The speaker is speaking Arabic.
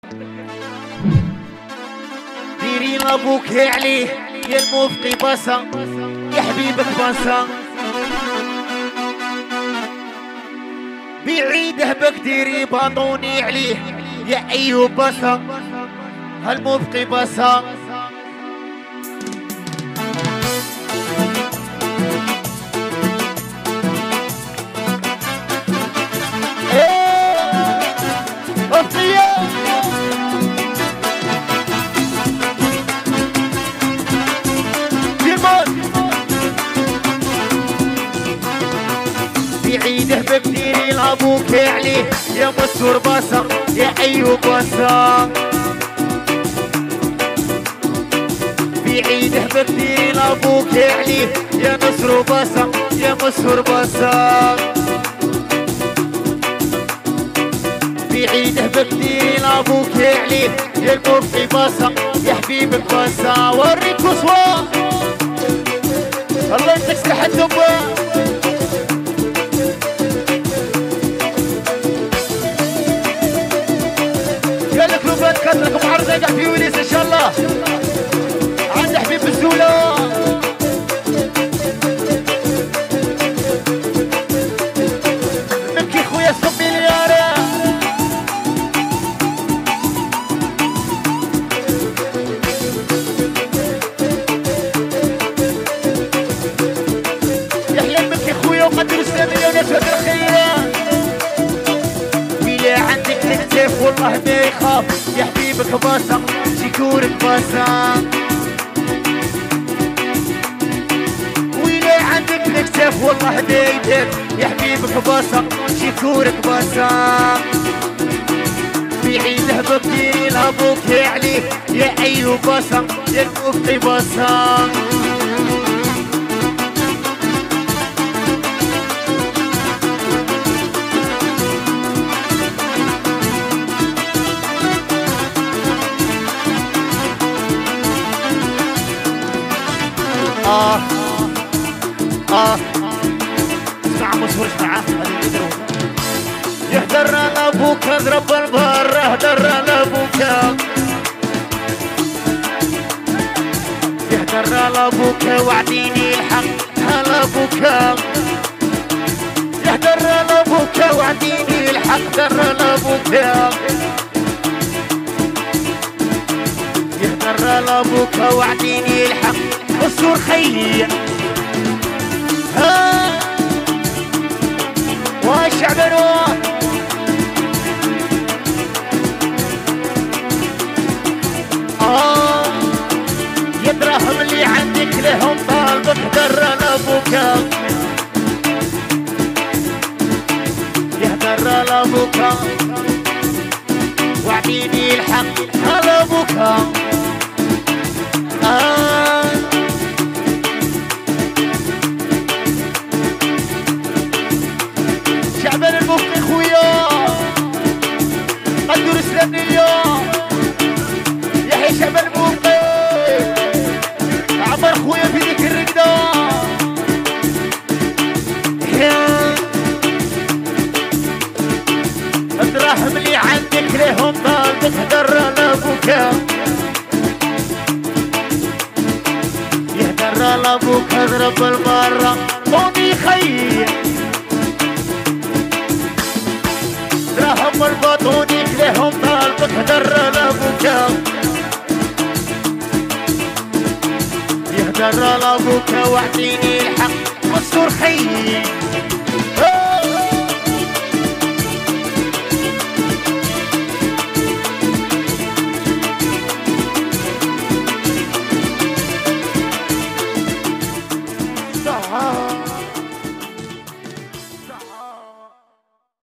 ديري لابوك عليه يا الموفقي بصا يا حبيبك بصا بعيد هبك ديري باطوني عليه يا ايوب بصا هالموفقي بصا بعيده بكديري لابوك عليه يا مسور بصا يا ايوب بصا بعيده بكديري لابوك عليه يا نصر بصا يا مسور بصا بعيده بكديري لابوك عليه يا الموفي بصا يا حبيبك بصا وريك وصوا الله ينتك سلاح الدبا كثركم عرض يقع في وليس ان شاء الله عند حبيب الزولة نبكي خويا صب مليارة يحلى نبكي خويا وقدر السلامية وناس وقت الخيرة ويلا عندك الكتاف والله ما يخاف يا حبيبك بصا شكورك بصا ويلي عندك الكتاف والله دايدك يا حبيبك بصا شكورك بصا بعيده بكديري لابوك عليه يا ايوب بصا يا الموفقي بصا اسمع مصور اسمع يهدر لابوك اضرب البر اهدر لابوك يهدر لابوك وعديني الحق لابوك يهدر لابوك وعديني الحق در لابوك يهدر لابوك وعديني الحق الصور خيي ها والشعب نوح يا دراهم اللي عندك لهم طالبك در لابوك يهدر لابوك وعديني الحق لابوك شعبان المفتي خويا قدر اسلامني اليوم يحيى شعبان المفتي عمر خويا في ذيك الرقدة الدراهم اللي عندك لهم طالبك هدر لابوك يهدر لابوك اضرب المرة قومي خير دراهم البطونيك لهم طالبك هدر لابوك يهدر لابوك وعديني الحق مصور خيي